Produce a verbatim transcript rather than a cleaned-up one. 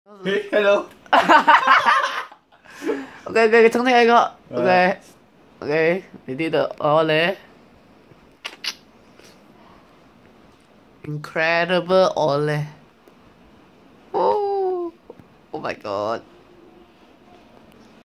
Hello. Ok, ok, trong thế cơ. Ok, ok, để đi được. Ole. Incredible Ole. Oh, oh my god.